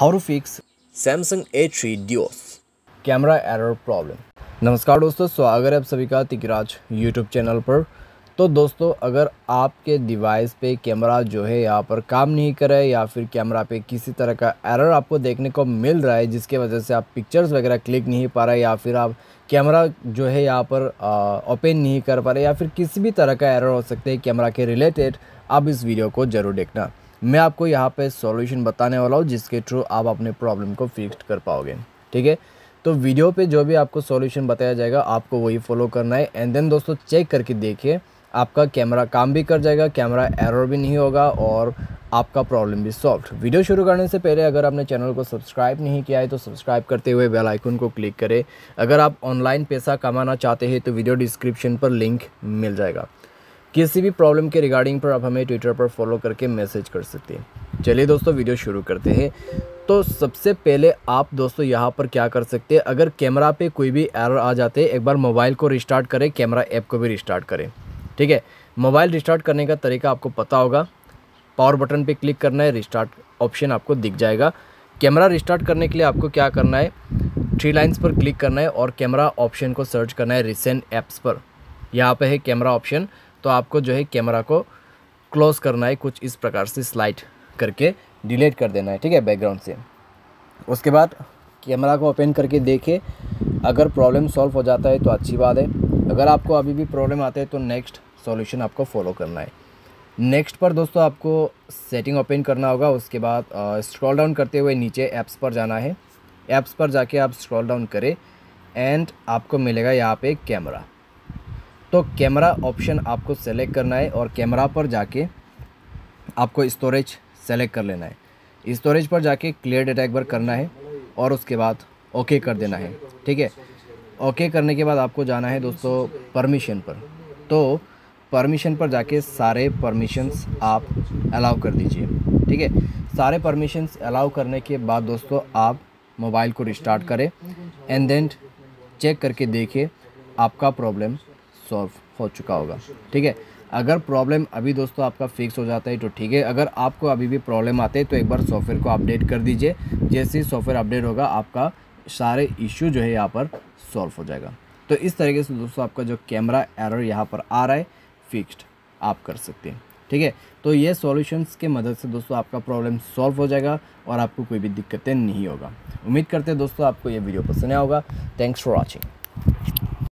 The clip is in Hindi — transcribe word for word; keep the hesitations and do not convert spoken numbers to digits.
How to fix Samsung A three Duos camera error problem. नमस्कार दोस्तों, स्वागत है आप सभी का तिकराज यूट्यूब चैनल पर। तो दोस्तों, अगर आपके डिवाइस पे कैमरा जो है यहाँ पर काम नहीं कर रहा है या फिर कैमरा पे किसी तरह का एरर आपको देखने को मिल रहा है जिसके वजह से आप पिक्चर्स वगैरह क्लिक नहीं पा रहे या फिर आप कैमरा जो है यहाँ पर ओपन नहीं कर पा रहे या फिर किसी भी तरह का एरर हो सकते हैं कैमरा के रिलेटेड, आप इस वीडियो को ज़रूर देखना। मैं आपको यहाँ पे सॉल्यूशन बताने वाला हूँ जिसके थ्रू आप अपने प्रॉब्लम को फिक्स कर पाओगे। ठीक है, तो वीडियो पे जो भी आपको सॉल्यूशन बताया जाएगा आपको वही फॉलो करना है एंड देन दोस्तों चेक करके देखिए, आपका कैमरा काम भी कर जाएगा, कैमरा एरर भी नहीं होगा और आपका प्रॉब्लम भी सॉल्व। वीडियो शुरू करने से पहले अगर आपने चैनल को सब्सक्राइब नहीं किया है तो सब्सक्राइब करते हुए बेल आइकन को क्लिक करें। अगर आप ऑनलाइन पैसा कमाना चाहते हैं तो वीडियो डिस्क्रिप्शन पर लिंक मिल जाएगा। किसी भी प्रॉब्लम के रिगार्डिंग पर आप हमें ट्विटर पर फॉलो करके मैसेज कर सकते हैं। चलिए दोस्तों वीडियो शुरू करते हैं। तो सबसे पहले आप दोस्तों यहाँ पर क्या कर सकते हैं, अगर कैमरा पे कोई भी एरर आ जाते हैं एक बार मोबाइल को रिस्टार्ट करें, कैमरा ऐप को भी रिस्टार्ट करें। ठीक है, मोबाइल रिस्टार्ट करने का तरीका आपको पता होगा, पावर बटन पे क्लिक करना है, रिस्टार्ट ऑप्शन आपको दिख जाएगा। कैमरा रिस्टार्ट करने के लिए आपको क्या करना है, थ्री लाइन्स पर क्लिक करना है और कैमरा ऑप्शन को सर्च करना है रिसेंट ऐप्स पर। यहाँ पे है कैमरा ऑप्शन, तो आपको जो है कैमरा को क्लोज़ करना है, कुछ इस प्रकार से स्लाइड करके डिलीट कर देना है। ठीक है, बैकग्राउंड से। उसके बाद कैमरा को ओपन करके देखिए, अगर प्रॉब्लम सॉल्व हो जाता है तो अच्छी बात है। अगर आपको अभी भी प्रॉब्लम आते हैं तो नेक्स्ट सॉल्यूशन आपको फॉलो करना है। नेक्स्ट पर दोस्तों आपको सेटिंग ओपन करना होगा। उसके बाद स्क्रॉल डाउन करते हुए नीचे ऐप्स पर जाना है। ऐप्स पर जाके आप स्क्रॉल डाउन करें एंड आपको मिलेगा यहाँ पे कैमरा। तो कैमरा ऑप्शन आपको सेलेक्ट करना है और कैमरा पर जाके आपको स्टोरेज सेलेक्ट कर लेना है। स्टोरेज पर जाके क्लियर डेटा एक बार करना है और उसके बाद ओके कर देना है। ठीक है, ओके करने के बाद आपको जाना है दोस्तों परमिशन पर। तो परमिशन पर जाके सारे परमिशंस आप अलाउ कर दीजिए। ठीक है, सारे परमिशंस अलाउ करने के बाद दोस्तों आप मोबाइल को रिस्टार्ट करें एंड देन चेक करके देखिए आपका प्रॉब्लम सॉल्व हो चुका होगा। ठीक है, अगर प्रॉब्लम अभी दोस्तों आपका फिक्स हो जाता है तो ठीक है, अगर आपको अभी भी प्रॉब्लम आते हैं तो एक बार सॉफ्टवेयर को अपडेट कर दीजिए। जैसे ही सॉफ्टवेयर अपडेट होगा आपका सारे इश्यू जो है यहाँ पर सॉल्व हो जाएगा। तो इस तरीके से दोस्तों आपका जो कैमरा एरर यहाँ पर आ रहा है फिक्स्ड आप कर सकते हैं। ठीक है, तो ये सॉल्यूशंस के मदद से दोस्तों आपका प्रॉब्लम सॉल्व हो जाएगा और आपको कोई भी दिक्कतें नहीं होगा। उम्मीद करते हैं दोस्तों आपको ये वीडियो पसंद आया होगा। Thanks for watching.